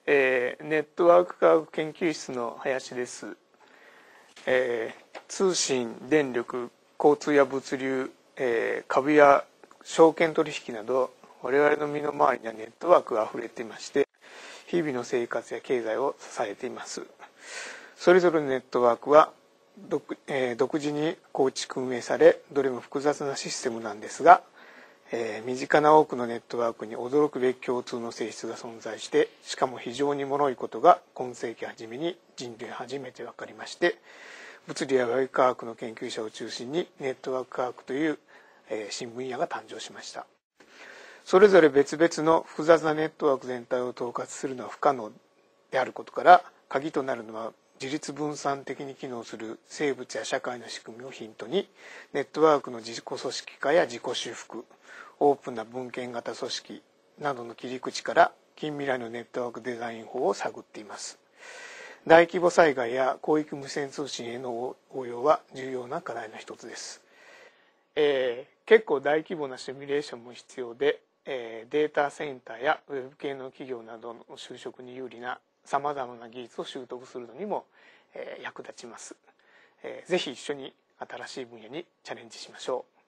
ネットワーク科学研究室の林です。通信、電力、交通や物流、株や証券取引など我々の身の回りにはネットワークがあふれていまして、日々の生活や経済を支えています。それぞれのネットワークは独自に構築運営され、どれも複雑なシステムなんですが、身近な多くのネットワークに驚くべき共通の性質が存在して、しかも非常に脆いことが今世紀初めに人類初めて分かりまして、物理やバイオ科学の研究者を中心にネットワーク科学という、新分野が誕生しました。それぞれ別々の複雑なネットワーク全体を統括するのは不可能であることから、鍵となるのは自立分散的に機能する生物や社会の仕組みをヒントに、ネットワークの自己組織化や自己修復、オープンな文献型組織などの切り口から近未来のネットワークデザイン法を探っています。大規模災害や広域無線通信への応用は重要な課題の一つです。結構大規模なシミュレーションも必要で、データセンターやウェブ系の企業などの就職に有利なさまざまな技術を習得するのにも、役立ちます。ぜひ一緒に新しい分野にチャレンジしましょう。